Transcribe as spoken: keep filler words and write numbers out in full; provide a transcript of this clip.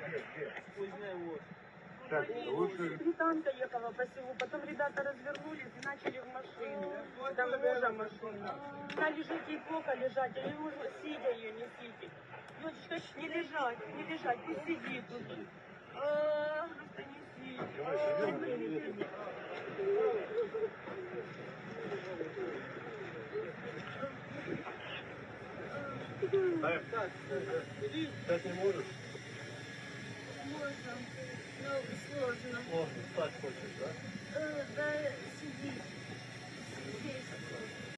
Так, лучше... Британка ехала по селу, потом ребята развернулись и начали в машину. Там мужа машина. Она лежит, ей плохо лежать, а ее уже сидя ее несите. Дочечка, не лежать, не лежать, пусть сидит тут. А, просто неси. Встать не можешь? Можно, но сложно. Сложно, встать хочешь, да? Э, да, сидеть. Здесь.